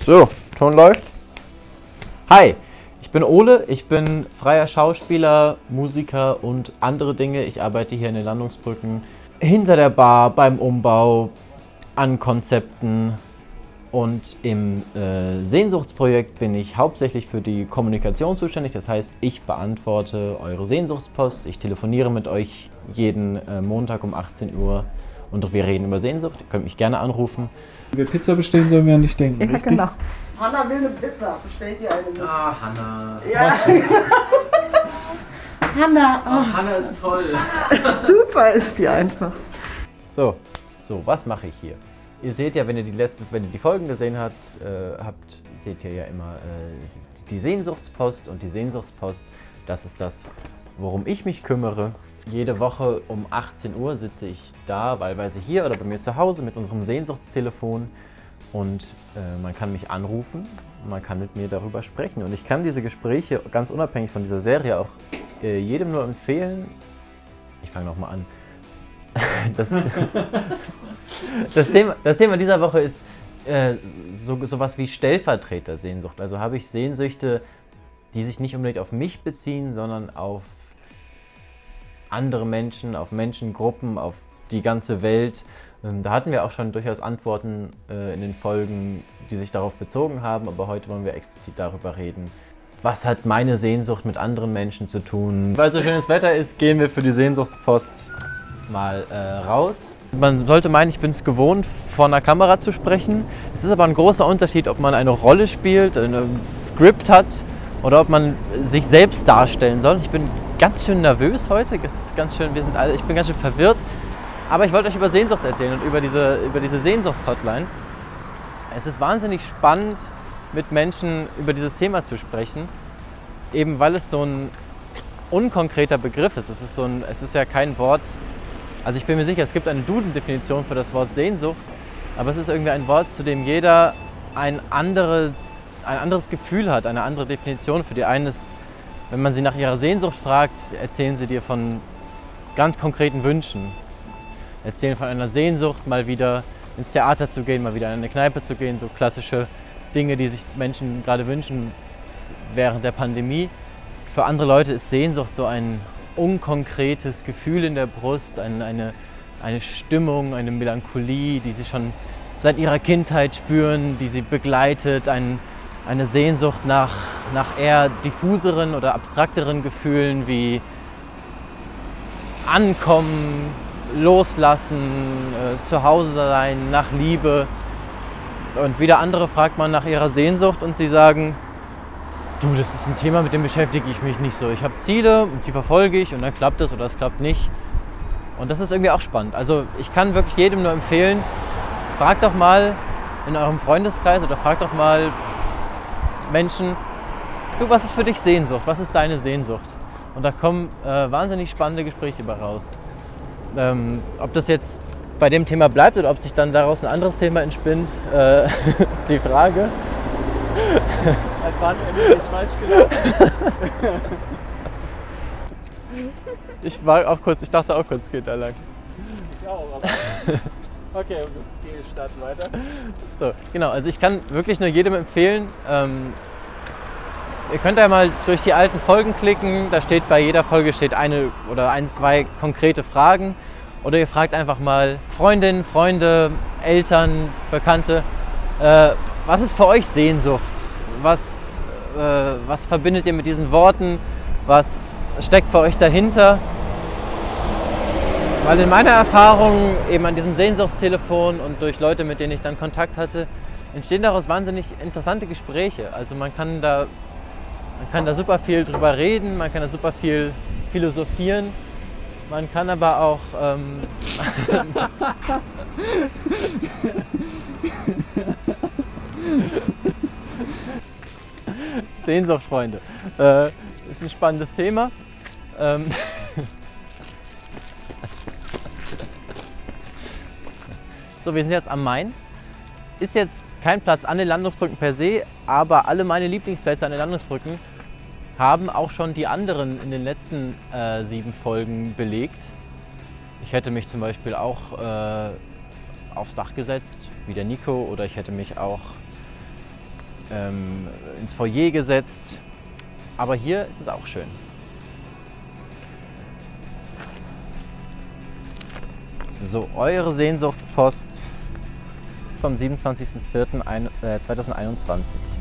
So, Ton läuft. Hi, ich bin Ole, ich bin freier Schauspieler, Musiker und andere Dinge. Ich arbeite hier in den Landungsbrücken, hinter der Bar, beim Umbau, an Konzepten. Und im Sehnsuchtsprojekt bin ich hauptsächlich für die Kommunikation zuständig. Das heißt, ich beantworte eure Sehnsuchtspost. Ich telefoniere mit euch jeden Montag um 18 Uhr und wir reden über Sehnsucht. Ihr könnt mich gerne anrufen. Wenn wir Pizza bestellen, sollen wir an dich denken, Ja, richtig? genau. Hanna will eine Pizza. Bestellt ihr eine mit? Ah, Hanna. Ja. Hanna. Oh, Hanna ist toll. Super ist die einfach. So, was mache ich hier? Ihr seht ja, wenn ihr die Folgen gesehen habt, seht ihr ja immer die Sehnsuchtspost. Und die Sehnsuchtspost, das ist das, worum ich mich kümmere. Jede Woche um 18 Uhr sitze ich da, wahlweise hier oder bei mir zu Hause mit unserem Sehnsuchtstelefon. Und man kann mich anrufen, man kann mit mir darüber sprechen. Und ich kann diese Gespräche, ganz unabhängig von dieser Serie, auch jedem nur empfehlen. Ich fange nochmal an. Das Thema dieser Woche ist sowas wie Stellvertretersehnsucht. Also habe ich Sehnsüchte, die sich nicht unbedingt auf mich beziehen, sondern auf andere Menschen, auf Menschengruppen, auf die ganze Welt. Da hatten wir auch schon durchaus Antworten in den Folgen, die sich darauf bezogen haben, aber heute wollen wir explizit darüber reden. Was hat meine Sehnsucht mit anderen Menschen zu tun? Weil so schönes Wetter ist, gehen wir für die Sehnsuchtspost mal raus. Man sollte meinen, ich bin es gewohnt, vor einer Kamera zu sprechen. Es ist aber ein großer Unterschied, ob man eine Rolle spielt, ein Skript hat oder ob man sich selbst darstellen soll. Ich bin ganz schön nervös heute, es ist ganz schön, ich bin ganz schön verwirrt. Aber ich wollte euch über Sehnsucht erzählen und über diese Sehnsuchtshotline. Es ist wahnsinnig spannend, mit Menschen über dieses Thema zu sprechen, eben weil es so ein unkonkreter Begriff ist. Es ist ja kein Wort. Also ich bin mir sicher, es gibt eine Duden-Definition für das Wort Sehnsucht, aber es ist irgendwie ein Wort, zu dem jeder ein anderes Gefühl hat, eine andere Definition. Für die einen ist, wenn man sie nach ihrer Sehnsucht fragt, erzählen sie dir von ganz konkreten Wünschen. Erzählen von einer Sehnsucht, mal wieder ins Theater zu gehen, mal wieder in eine Kneipe zu gehen, so klassische Dinge, die sich Menschen gerade wünschen während der Pandemie. Für andere Leute ist Sehnsucht so ein unkonkretes Gefühl in der Brust, eine Stimmung, eine Melancholie, die sie schon seit ihrer Kindheit spüren, die sie begleitet, eine Sehnsucht nach eher diffuseren oder abstrakteren Gefühlen wie Ankommen, Loslassen, zu Hause sein, nach Liebe. Und wieder andere fragt man nach ihrer Sehnsucht und sie sagen, du, das ist ein Thema, mit dem beschäftige ich mich nicht so. Ich habe Ziele und die verfolge ich und dann klappt es oder es klappt nicht. Und das ist irgendwie auch spannend. Also ich kann wirklich jedem nur empfehlen, fragt doch mal in eurem Freundeskreis oder fragt doch mal Menschen, du, was ist für dich Sehnsucht? Was ist deine Sehnsucht? Und da kommen wahnsinnig spannende Gespräche bei raus. Ob das jetzt bei dem Thema bleibt oder ob sich dann daraus ein anderes Thema entspinnt, ist die Frage. Wann ist falsch gelaufen? Ich dachte auch kurz, es geht da lang. Ich auch, aber okay, wir starten weiter. So, genau, also ich kann wirklich nur jedem empfehlen, ihr könnt ja mal durch die alten Folgen klicken, da steht bei jeder Folge eine oder zwei konkrete Fragen. Oder ihr fragt einfach mal Freundinnen, Freunde, Eltern, Bekannte, was ist für euch Sehnsucht? Was verbindet ihr mit diesen Worten? Was steckt für euch dahinter? Weil in meiner Erfahrung eben an diesem Sehnsuchtstelefon und durch Leute, mit denen ich dann Kontakt hatte, entstehen daraus wahnsinnig interessante Gespräche. Also man kann da super viel drüber reden, man kann da super viel philosophieren. Man kann aber auch Sehnsucht, Freunde. Ist ein spannendes Thema. So, wir sind jetzt am Main. Ist jetzt kein Platz an den Landungsbrücken per se, aber alle meine Lieblingsplätze an den Landungsbrücken haben auch schon die anderen in den letzten 7 Folgen belegt. Ich hätte mich zum Beispiel auch aufs Dach gesetzt, wie der Nico, oder ich hätte mich auch ins Foyer gesetzt. Aber hier ist es auch schön. So, eure Sehnsuchtspost vom 27.04.2021.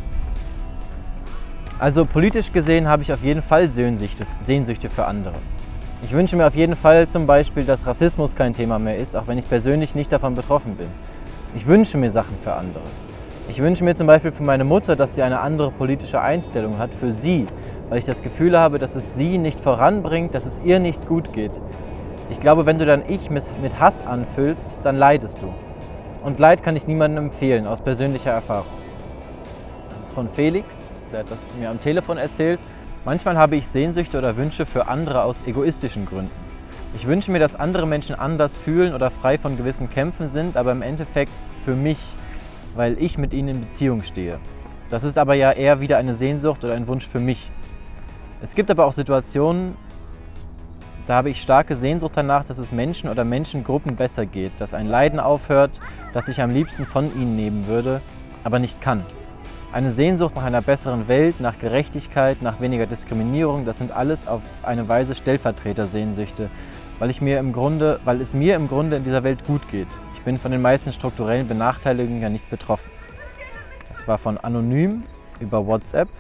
Also politisch gesehen habe ich auf jeden Fall Sehnsüchte für andere. Ich wünsche mir auf jeden Fall zum Beispiel, dass Rassismus kein Thema mehr ist, auch wenn ich persönlich nicht davon betroffen bin. Ich wünsche mir Sachen für andere. Ich wünsche mir zum Beispiel für meine Mutter, dass sie eine andere politische Einstellung hat, für sie, weil ich das Gefühl habe, dass es sie nicht voranbringt, dass es ihr nicht gut geht. Ich glaube, wenn du dein Ich mit Hass anfüllst, dann leidest du. Und Leid kann ich niemandem empfehlen, aus persönlicher Erfahrung. Das ist von Felix, der hat das mir am Telefon erzählt. Manchmal habe ich Sehnsüchte oder Wünsche für andere aus egoistischen Gründen. Ich wünsche mir, dass andere Menschen anders fühlen oder frei von gewissen Kämpfen sind, aber im Endeffekt für mich, weil ich mit ihnen in Beziehung stehe. Das ist aber ja eher wieder eine Sehnsucht oder ein Wunsch für mich. Es gibt aber auch Situationen, da habe ich starke Sehnsucht danach, dass es Menschen oder Menschengruppen besser geht, dass ein Leiden aufhört, das ich am liebsten von ihnen nehmen würde, aber nicht kann. Eine Sehnsucht nach einer besseren Welt, nach Gerechtigkeit, nach weniger Diskriminierung, das sind alles auf eine Weise Stellvertreter-Sehnsüchte, weil es mir im Grunde in dieser Welt gut geht. Ich bin von den meisten strukturellen Benachteiligungen ja nicht betroffen. Das war von Anonym über WhatsApp.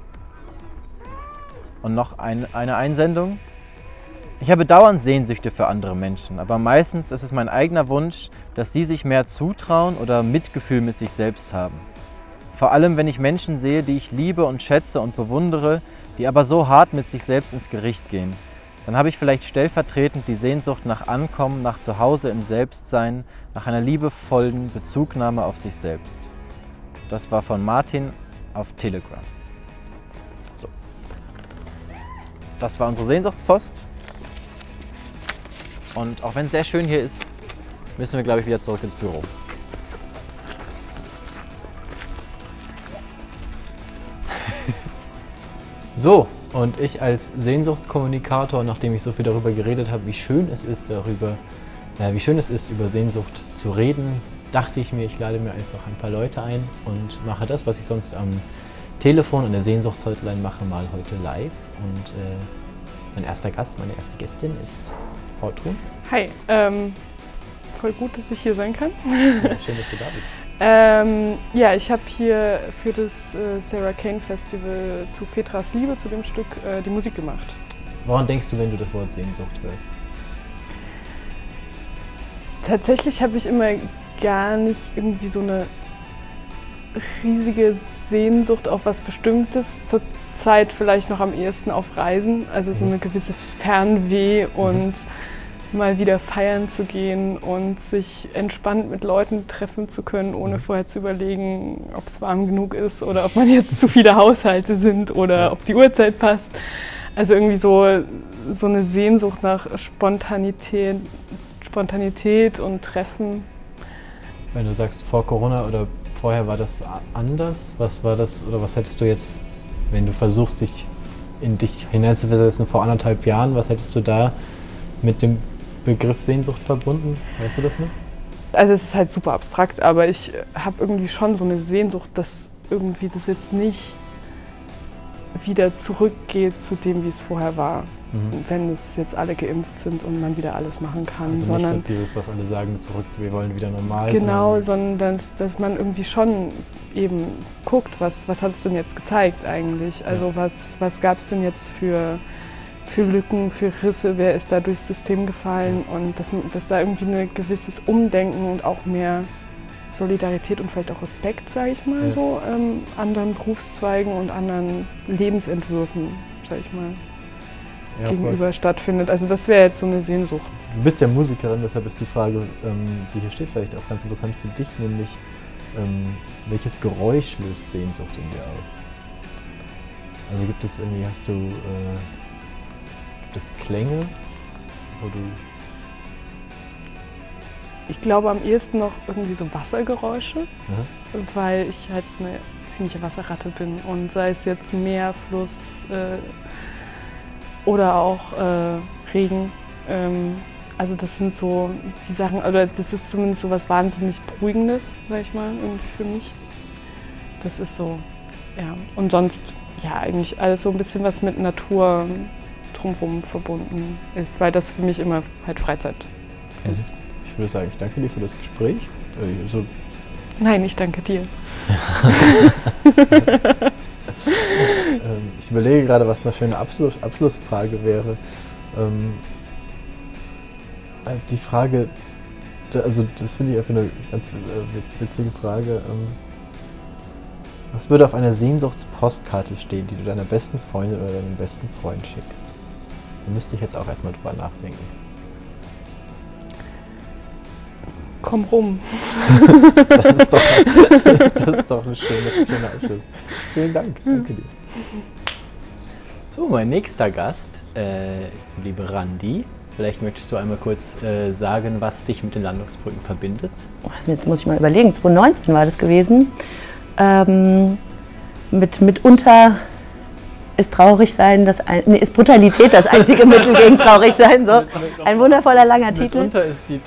Und noch eine Einsendung. Ich habe dauernd Sehnsüchte für andere Menschen, aber meistens ist es mein eigener Wunsch, dass sie sich mehr zutrauen oder Mitgefühl mit sich selbst haben. Vor allem, wenn ich Menschen sehe, die ich liebe und schätze und bewundere, die aber so hart mit sich selbst ins Gericht gehen. Dann habe ich vielleicht stellvertretend die Sehnsucht nach Ankommen, nach Zuhause im Selbstsein, nach einer liebevollen Bezugnahme auf sich selbst. Das war von Martin auf Telegram. So. Das war unsere Sehnsuchtspost. Und auch wenn es sehr schön hier ist, müssen wir, glaube ich, wieder zurück ins Büro. So, und ich als Sehnsuchtskommunikator, nachdem ich so viel darüber geredet habe, wie schön es ist, über Sehnsucht zu reden, dachte ich mir, ich lade mir einfach ein paar Leute ein und mache das, was ich sonst am Telefon an der Sehnsuchtshotline mache, mal heute live. Und mein erster Gast, meine erste Gästin ist Fortun. Hi, voll gut, dass ich hier sein kann. Ja, schön, dass du da bist. Ja, ich habe hier für das Sarah Kane Festival zu Fetras Liebe, zu dem Stück, die Musik gemacht. Woran denkst du, wenn du das Wort Sehnsucht hörst? Tatsächlich habe ich immer gar nicht irgendwie so eine riesige Sehnsucht auf was Bestimmtes. Zur Zeit vielleicht noch am ehesten auf Reisen, also so eine gewisse Fernweh und mal wieder feiern zu gehen und sich entspannt mit Leuten treffen zu können, ohne vorher zu überlegen, ob es warm genug ist oder ob man jetzt zu viele Haushalte sind oder ob die Uhrzeit passt. Also irgendwie so eine Sehnsucht nach Spontanität und Treffen. Wenn du sagst, vor Corona oder vorher war das anders, was war das oder was hättest du jetzt, wenn du versuchst, dich in dich hineinzuversetzen vor 1,5 Jahren, was hättest du da mit dem Begriff Sehnsucht verbunden? Weißt du das noch? Also es ist halt super abstrakt, aber ich habe irgendwie schon so eine Sehnsucht, dass irgendwie das jetzt nicht wieder zurückgeht zu dem, wie es vorher war, wenn es jetzt alle geimpft sind und man wieder alles machen kann. Also sondern nicht so dieses, was alle sagen, zurück, wir wollen wieder normal. Genau, sondern dass man irgendwie schon eben guckt, was hat es denn jetzt gezeigt eigentlich? Also was gab es denn jetzt für Lücken, für Risse, wer ist da durchs System gefallen und dass da irgendwie ein gewisses Umdenken und auch mehr Solidarität und vielleicht auch Respekt, sage ich mal, so anderen Berufszweigen und anderen Lebensentwürfen, sage ich mal, gegenüber stattfindet. Also das wäre jetzt so eine Sehnsucht. Du bist ja Musikerin, deshalb ist die Frage, die hier steht, vielleicht auch ganz interessant für dich, nämlich welches Geräusch löst Sehnsucht in dir aus? Also gibt es irgendwie, gibt es Klänge, wo du... Ich glaube am ehesten noch irgendwie so Wassergeräusche, weil ich halt eine ziemliche Wasserratte bin und sei es jetzt Meer, Fluss oder auch Regen. Also das sind so die Sachen, oder das ist zumindest so was wahnsinnig Beruhigendes, sag ich mal, irgendwie für mich. Das ist so Ja, und sonst, ja, eigentlich alles so ein bisschen, was mit Natur drumherum verbunden ist, weil das für mich immer halt Freizeit ist. Ich würde sagen, ich danke dir für das Gespräch. Nein, ich danke dir. Ich überlege gerade, was eine schöne Abschlussfrage wäre. Die Frage, also das finde ich einfach eine ganz witzige Frage. Was würde auf einer Sehnsuchtspostkarte stehen, die du deiner besten Freundin oder deinem besten Freund schickst? Da müsste ich jetzt auch erstmal drüber nachdenken. Komm rum. Das ist doch ein schöner Abschluss. Vielen Dank, danke dir. So, mein nächster Gast ist die liebe Randi. Vielleicht möchtest du einmal kurz sagen, was dich mit den Landungsbrücken verbindet. Jetzt muss ich mal überlegen, 2019 war das gewesen. Mitunter ist Traurigsein, ist Brutalität das einzige Mittel gegen Traurigsein. So. Ein wundervoller langer Titel. Mitunter ist die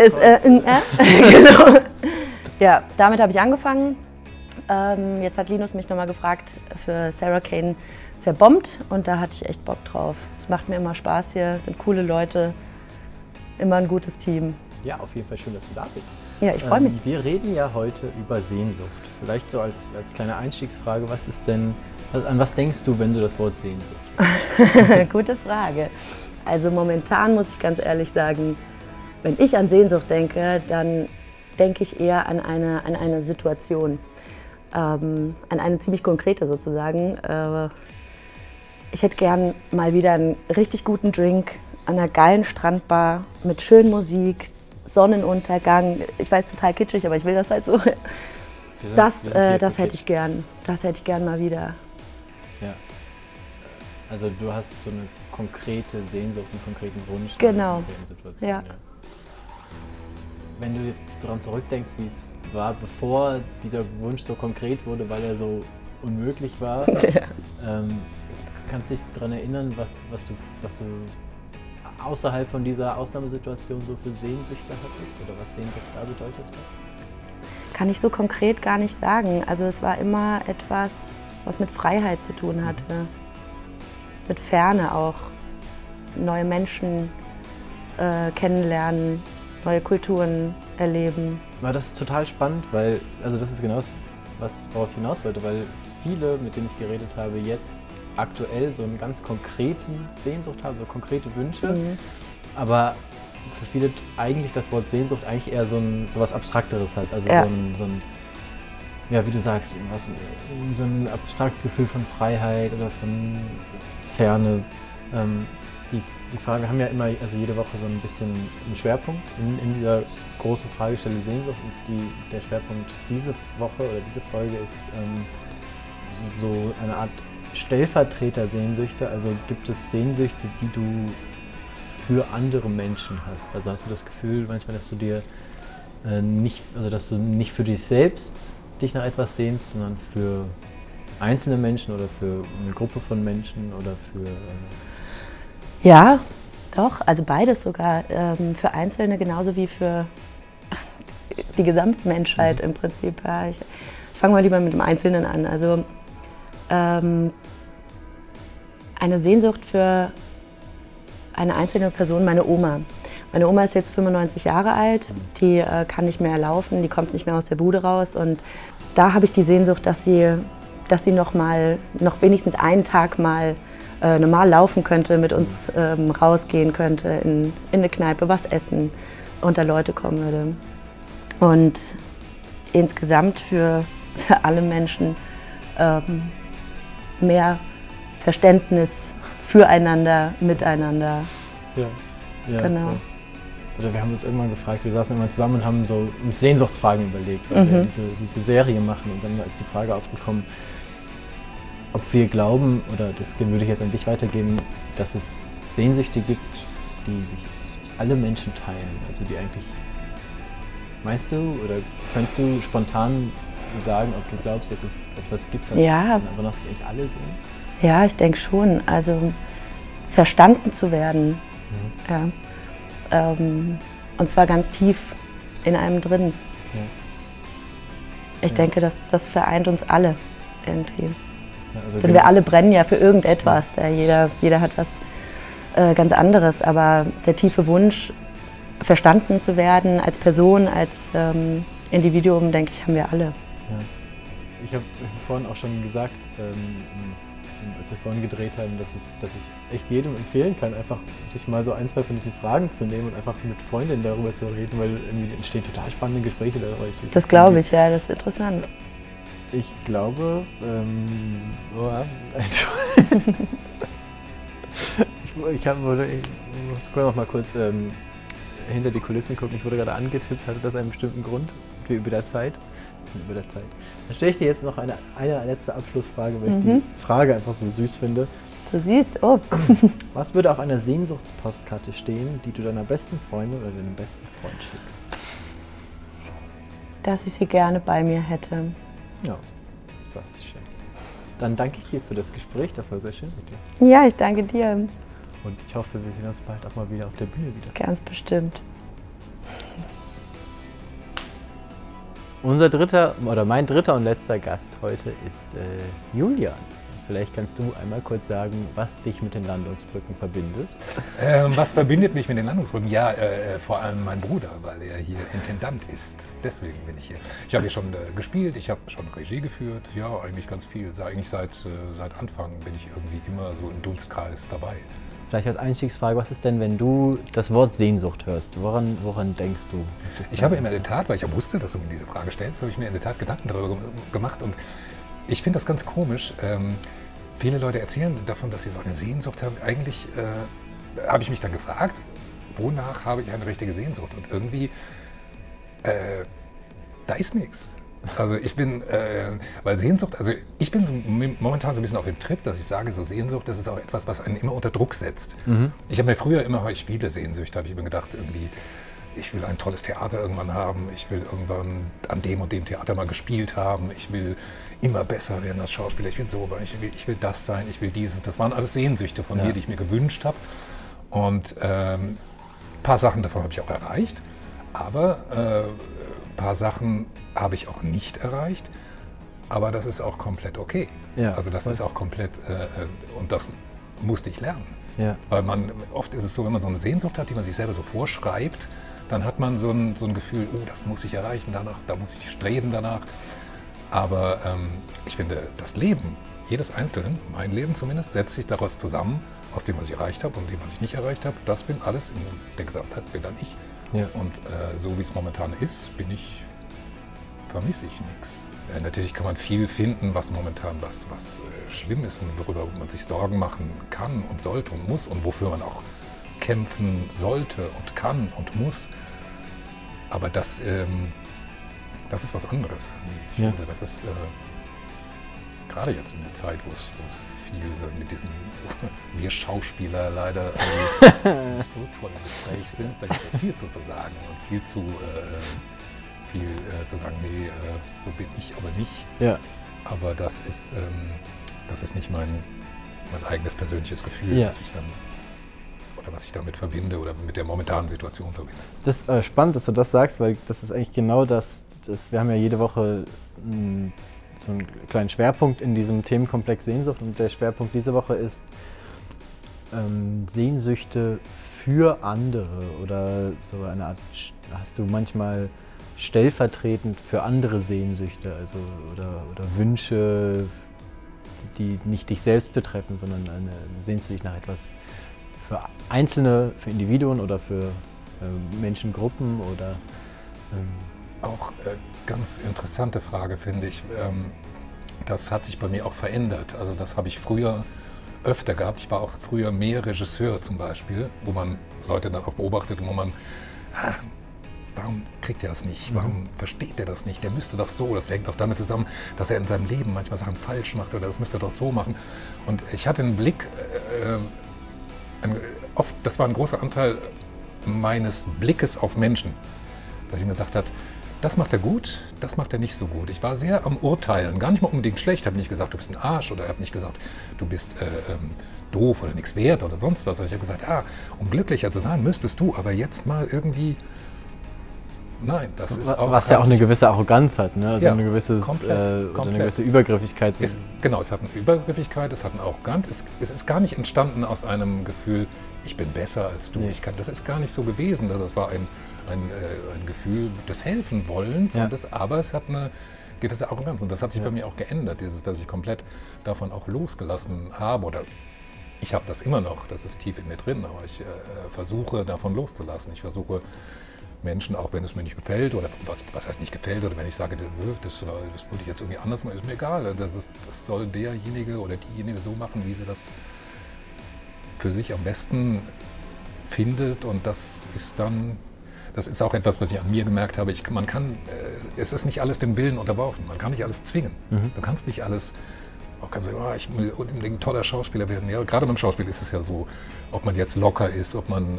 Genau. Ja, damit habe ich angefangen. Jetzt hat Linus mich nochmal gefragt für Sarah Kane Zerbombt und da hatte ich echt Bock drauf. Es macht mir immer Spaß hier, sind coole Leute, immer ein gutes Team. Ja, auf jeden Fall schön, dass du da bist. Ja, ich freue mich. Wir reden ja heute über Sehnsucht. Vielleicht so als kleine Einstiegsfrage, an was denkst du, wenn du das Wort Sehnsucht? Gute Frage. Also momentan muss ich ganz ehrlich sagen, wenn ich an Sehnsucht denke, dann denke ich eher an eine Situation, an eine ziemlich konkrete sozusagen. Ich hätte gern mal wieder einen richtig guten Drink an einer geilen Strandbar mit schöner Musik, Sonnenuntergang. Ich weiß, total kitschig, aber ich will das halt so. Das hätte ich gern. Das hätte ich gern mal wieder. Ja. Also du hast so eine konkrete Sehnsucht, einen konkreten Wunsch. Genau. In einer konkreten Situation. Ja. Wenn du jetzt daran zurückdenkst, wie es war, bevor dieser Wunsch so konkret wurde, weil er so unmöglich war, kannst du dich daran erinnern, was du außerhalb von dieser Ausnahmesituation so für Sehnsüchte hattest oder was Sehnsucht da bedeutet hat? Kann ich so konkret gar nicht sagen. Also es war immer etwas, was mit Freiheit zu tun hatte. Mit Ferne auch. Neue Menschen kennenlernen, neue Kulturen erleben. War das total spannend, weil, also das ist genau das, worauf ich hinaus wollte, weil viele, mit denen ich geredet habe, jetzt aktuell so einen ganz konkreten Sehnsucht haben, so konkrete Wünsche, aber für viele eigentlich das Wort Sehnsucht eigentlich eher so was Abstrakteres hat, also ja. so ein, ja, wie du sagst, so ein abstraktes Gefühl von Freiheit oder von Ferne. Die Frage, wir haben ja immer, also jede Woche so ein bisschen einen Schwerpunkt in dieser großen Fragestelle Sehnsucht und der Schwerpunkt diese Woche oder diese Folge ist so eine Art Stellvertreter-Sehnsüchte, also gibt es Sehnsüchte, die du für andere Menschen hast? Also hast du das Gefühl manchmal, dass du dir dass du nicht für dich selbst dich nach etwas sehnst, sondern für einzelne Menschen oder für eine Gruppe von Menschen oder für... Ja, doch, also beides sogar. Für Einzelne genauso wie für die Gesamtmenschheit im Prinzip. Ja, ich fange mal lieber mit dem Einzelnen an. Also eine Sehnsucht für eine einzelne Person, meine Oma. Meine Oma ist jetzt 95 Jahre alt, die kann nicht mehr laufen, die kommt nicht mehr aus der Bude raus und da habe ich die Sehnsucht, dass sie noch wenigstens einen Tag mal normal laufen könnte, mit uns rausgehen könnte, in eine Kneipe, was essen, unter Leute kommen würde. Und insgesamt für alle Menschen mehr Verständnis füreinander, miteinander. Ja, genau. Ja. Oder wir haben uns irgendwann gefragt, wir saßen immer zusammen und haben so uns Sehnsuchtsfragen überlegt, weil wir diese Serie machen und dann ist die Frage aufgekommen, ob wir glauben, oder das würde ich jetzt an dich weitergeben, dass es Sehnsüchte gibt, die sich alle Menschen teilen. Also die eigentlich, meinst du, oder kannst du spontan sagen, ob du glaubst, dass es etwas gibt, wonach sich eigentlich alle sehen? Ja, ich denke schon. Also verstanden zu werden. Ja. Und zwar ganz tief in einem drin. Ja. Ich denke, das vereint uns alle. irgendwie. Ja, also Denn wir alle brennen ja für irgendetwas. Jeder hat was ganz anderes, aber der tiefe Wunsch, verstanden zu werden als Person, als Individuum, denke ich, haben wir alle. Ja. Ich habe vorhin auch schon gesagt, als wir vorhin gedreht haben, dass ich echt jedem empfehlen kann, einfach sich mal so 1, 2 von diesen Fragen zu nehmen und einfach mit Freundinnen darüber zu reden, weil irgendwie entstehen total spannende Gespräche darüber. Das glaube ich, ja, das ist interessant. Ich glaube, ich kann noch mal kurz hinter die Kulissen gucken. Ich wurde gerade angetippt, hatte das einen bestimmten Grund? Wir über der Zeit. Dann stelle ich dir jetzt noch eine letzte Abschlussfrage, weil ich die Frage einfach so süß finde. So süß? Oh. Was würde auf einer Sehnsuchtspostkarte stehen, die du deiner besten Freundin oder deinem besten Freund schickst? Dass ich sie gerne bei mir hätte. Ja, das ist schön. Dann danke ich dir für das Gespräch, das war sehr schön mit dir. Ja, ich danke dir. Und ich hoffe, wir sehen uns bald auch mal wieder auf der Bühne wieder. Ganz bestimmt. Mein dritter und letzter Gast heute ist Julian. Vielleicht kannst du einmal kurz sagen, was dich mit den Landungsbrücken verbindet. Was verbindet mich mit den Landungsbrücken? Ja, vor allem mein Bruder, weil er hier Intendant ist. Deswegen bin ich hier. Ich habe hier schon gespielt, ich habe schon Regie geführt. Ja, eigentlich ganz viel. Eigentlich seit Anfang bin ich irgendwie immer so im Dunstkreis dabei. Vielleicht als Einstiegsfrage, was ist denn, wenn du das Wort Sehnsucht hörst? Woran denkst du? Ich habe in der Tat, weil ich ja wusste, dass du mir diese Frage stellst, habe ich mir in der Tat Gedanken darüber gemacht. Und ich finde das ganz komisch. Viele Leute erzählen davon, dass sie so eine Sehnsucht haben. Eigentlich habe ich mich dann gefragt, wonach habe ich eine richtige Sehnsucht? Und irgendwie, da ist nichts. Also ich bin, weil Sehnsucht, also ich bin so momentan so ein bisschen auf dem Trip, dass ich sage, so Sehnsucht, das ist auch etwas, was einen immer unter Druck setzt. Ich habe mir früher immer viele Sehnsüchte, habe ich immer gedacht, irgendwie, ich will ein tolles Theater irgendwann haben, ich will irgendwann an dem und dem Theater mal gespielt haben, ich will immer besser werden als Schauspieler, ich will so, ich will das sein, ich will dieses. Das waren alles Sehnsüchte von mir, die ich mir gewünscht habe. Und ein paar Sachen davon habe ich auch erreicht, aber ein paar Sachen habe ich auch nicht erreicht, aber das ist auch komplett okay. Ja, also das ist auch komplett, und das musste ich lernen. Ja. Weil oft ist es so, wenn man so eine Sehnsucht hat, die man sich selber so vorschreibt, dann hat man so ein Gefühl, oh, das muss ich erreichen danach, da muss ich streben danach. Aber ich finde, das Leben, jedes Einzelne, mein Leben zumindest, setzt sich daraus zusammen, aus dem, was ich erreicht habe und dem, was ich nicht erreicht habe. Das bin alles in der Gesamtheit, bin dann ich. Ja. Und so wie es momentan ist, vermisse ich nichts. Natürlich kann man viel finden, was momentan was schlimm ist und worüber man sich Sorgen machen kann und sollte und muss und wofür man auch kämpfen sollte und kann und muss. Aber das ist was anderes. Ich finde, das ist gerade jetzt in der Zeit, wo es viel mit diesen wir Schauspieler leider nicht so toll im Gespräch sind, da gibt es viel zu sagen und viel zu sagen, nee, so bin ich aber nicht. Ja. Aber das ist nicht mein eigenes persönliches Gefühl, was ich damit verbinde oder mit der momentanen Situation verbinde. Das ist spannend, dass du das sagst, weil das ist eigentlich genau das. Wir haben ja jede Woche so einen kleinen Schwerpunkt in diesem Themenkomplex Sehnsucht und der Schwerpunkt diese Woche ist Sehnsüchte für andere oder so eine Art, hast du manchmal stellvertretend für andere Sehnsüchte, also oder Wünsche, die nicht dich selbst betreffen, sondern sehnst du dich nach etwas für Einzelne, für Individuen oder für Menschengruppen oder Auch ganz interessante Frage, finde ich. Das hat sich bei mir auch verändert. Also das habe ich früher öfter gehabt. Ich war auch früher mehr Regisseur zum Beispiel, wo man Leute dann auch beobachtet und wo man, warum kriegt er das nicht? Warum versteht er das nicht? Der müsste doch so. Das hängt auch damit zusammen, dass er in seinem Leben manchmal Sachen falsch macht oder das müsste er doch so machen. Und ich hatte einen Blick, das war ein großer Anteil meines Blickes auf Menschen, dass ich mir gesagt habe, das macht er gut, das macht er nicht so gut. Ich war sehr am Urteilen, gar nicht mal unbedingt schlecht. Ich habe nicht gesagt, du bist ein Arsch oder ich habe nicht gesagt, du bist doof oder nichts wert oder sonst was. Ich habe gesagt, um glücklicher zu sein, müsstest du aber jetzt mal irgendwie Nein, das ist auch... Was ja auch eine gewisse Arroganz hat, ne? Also Ja, eine gewisse Übergriffigkeit. Genau, es hat eine Übergriffigkeit, es hat eine Arroganz. Es ist gar nicht entstanden aus einem Gefühl, ich bin besser als du. Nee. Das ist gar nicht so gewesen. Das war ein Gefühl des Helfenwollens, Ja. aber es hat eine gewisse Arroganz. Und das hat sich bei mir auch geändert, dass ich komplett davon auch losgelassen habe. Oder ich habe das immer noch, das ist tief in mir drin, aber ich versuche davon loszulassen. Ich versuche Menschen, auch wenn es mir nicht gefällt, oder was heißt nicht gefällt, oder wenn ich sage, das würde ich jetzt irgendwie anders machen, ist mir egal. Das soll derjenige oder diejenige so machen, wie sie das für sich am besten findet. Und das ist auch etwas, was ich an mir gemerkt habe. Es ist nicht alles dem Willen unterworfen. Man kann nicht alles zwingen. Du kannst nicht alles... Man kann sagen, ich will unbedingt ein toller Schauspieler werden. Ja, gerade beim Schauspiel ist es ja so, ob man jetzt locker ist, ob man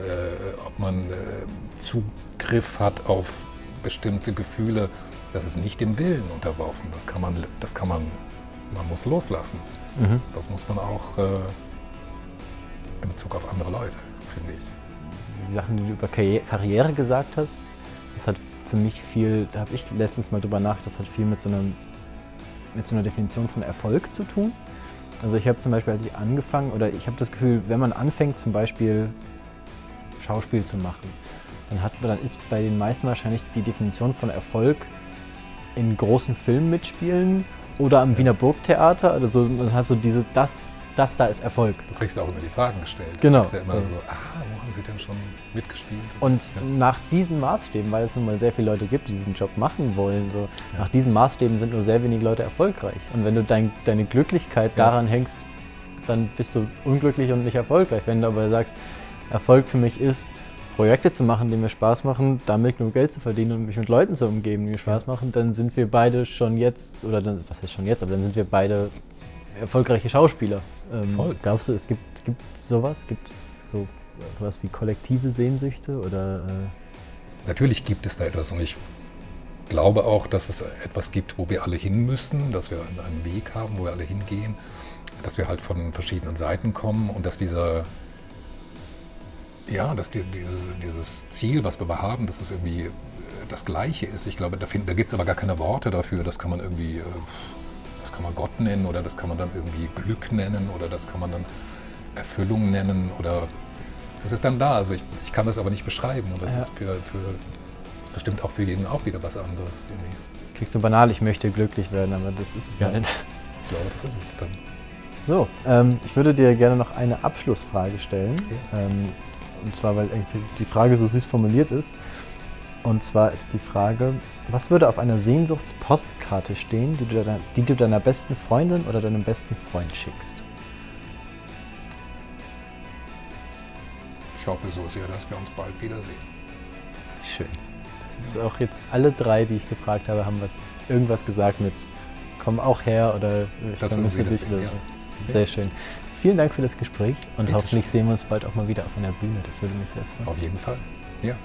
Zugriff hat auf bestimmte Gefühle, das ist nicht dem Willen unterworfen. Man muss loslassen. Das muss man auch in Bezug auf andere Leute, finde ich. Die Sachen, die du über Karriere gesagt hast, das hat für mich viel, da habe ich letztens mal drüber nachgedacht, das hat viel mit so einer Definition von Erfolg zu tun. Also ich habe zum Beispiel, als ich angefangen, oder ich habe das Gefühl, wenn man anfängt zum Beispiel Schauspiel zu machen, dann ist bei den meisten wahrscheinlich die Definition von Erfolg in großen Filmen mitspielen oder am Wiener Burgtheater. Also man hat so das da ist Erfolg. Du kriegst auch immer die Fragen gestellt. Genau. Du kriegst ja immer so, wo haben sie denn schon mitgespielt? Und nach diesen Maßstäben, weil es nun mal sehr viele Leute gibt, die diesen Job machen wollen, nach diesen Maßstäben sind nur sehr wenige Leute erfolgreich. Und wenn du deine Glücklichkeit daran hängst, dann bist du unglücklich und nicht erfolgreich. Wenn du aber sagst, Erfolg für mich ist, Projekte zu machen, die mir Spaß machen, damit genug Geld zu verdienen und mich mit Leuten zu umgeben, die mir Spaß machen, dann sind wir beide schon jetzt, was heißt schon jetzt, aber dann sind wir beide erfolgreiche Schauspieler. Glaubst du, es gibt sowas? Gibt es sowas wie kollektive Sehnsüchte? Oder, Natürlich gibt es da etwas und ich glaube auch, dass es etwas gibt, wo wir alle hin müssen, dass wir einen Weg haben, wo wir alle hingehen, dass wir halt von verschiedenen Seiten kommen und dass dieses Ziel, was wir haben, dass es irgendwie das Gleiche ist. Ich glaube, da gibt es aber gar keine Worte dafür, das kann man irgendwie... Das kann man Gott nennen oder das kann man dann irgendwie Glück nennen oder das kann man dann Erfüllung nennen oder das ist dann da. Also ich kann das aber nicht beschreiben und das ist das ist bestimmt auch für jeden auch wieder was anderes. Das klingt so banal, ich möchte glücklich werden, aber das ist es ja nicht. Ich glaube, das ist es dann. So, ich würde dir gerne noch eine Abschlussfrage stellen. Okay. Und zwar, weil irgendwie die Frage so süß formuliert ist. Und zwar ist die Frage, was würde auf einer Sehnsuchtspostkarte stehen, die du deiner besten Freundin oder deinem besten Freund schickst? Ich hoffe so sehr, dass wir uns bald wiedersehen. Schön. Das ist auch jetzt alle drei, die ich gefragt habe, haben irgendwas gesagt mit komm auch her oder ich vermisse dich oder so. Ja. Sehr schön. Vielen Dank für das Gespräch und hoffentlich sehen wir uns bald auch mal wieder auf einer Bühne. Das würde mich sehr freuen. Auf jeden Fall, ja.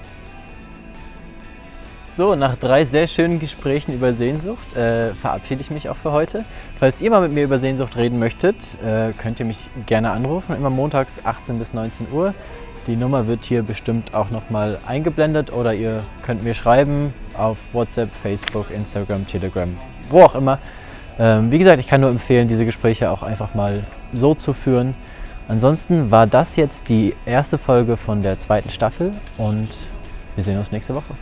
So, nach 3 sehr schönen Gesprächen über Sehnsucht verabschiede ich mich auch für heute. Falls ihr mal mit mir über Sehnsucht reden möchtet, könnt ihr mich gerne anrufen, immer montags 18 bis 19 Uhr. Die Nummer wird hier bestimmt auch nochmal eingeblendet oder ihr könnt mir schreiben auf WhatsApp, Facebook, Instagram, Telegram, wo auch immer. Wie gesagt, ich kann nur empfehlen, diese Gespräche auch einfach mal so zu führen. Ansonsten war das jetzt die erste Folge von der 2. Staffel und wir sehen uns nächste Woche.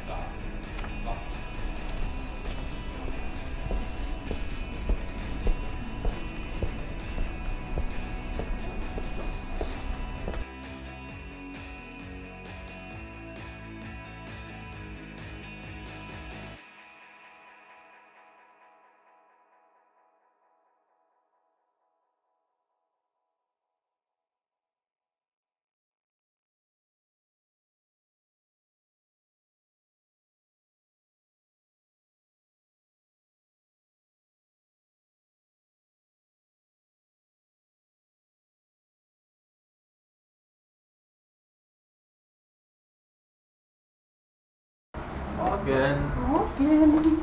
Morgen.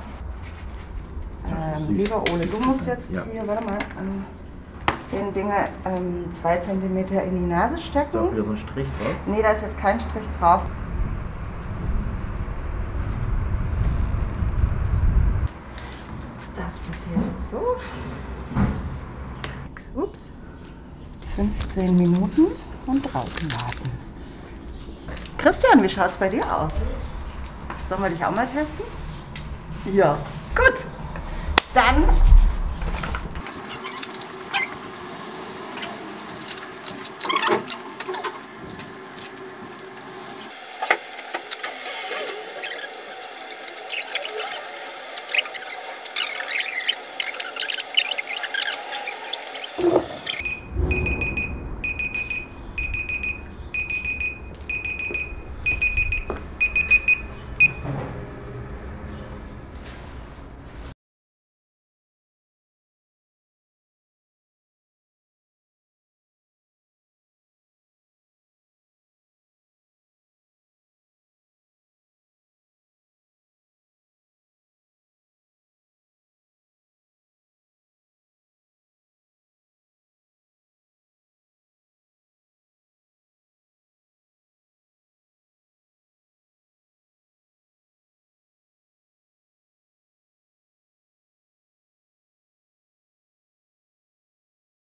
Lieber Ole, du musst jetzt hier, warte mal, den Dinger 2 cm in die Nase stecken. Ist da auch wieder so ein Strich drauf? Nee, da ist jetzt kein Strich drauf. passiert jetzt so. Ups. 15 Minuten und draußen warten. Christian, wie schaut es bei dir aus? Sollen wir dich auch mal testen? Ja. Gut. Dann